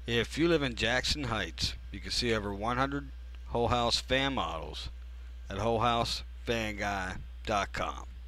If you live in Jackson Heights, you can see over 100 Whole House fan models at WholeHouseFanGuy.com.